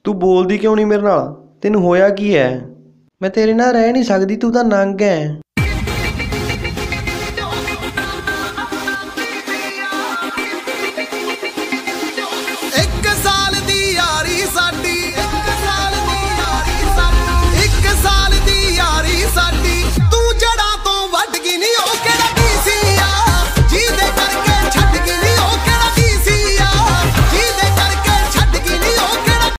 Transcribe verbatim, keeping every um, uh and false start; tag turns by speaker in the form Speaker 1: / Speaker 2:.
Speaker 1: ਤੂੰ ਬੋਲਦੀ ਕਿਉਂ ਨਹੀਂ ਮੇਰੇ ਨਾਲ? ਤੈਨੂੰ ਹੋਇਆ ਕੀ ਹੈ? ਮੈਂ ਤੇਰੇ ਨਾਲ ਰਹਿ ਨਹੀਂ ਸਕਦੀ, ਤੂੰ ਤਾਂ ਨੰਗ ਹੈ।
Speaker 2: ਇੱਕ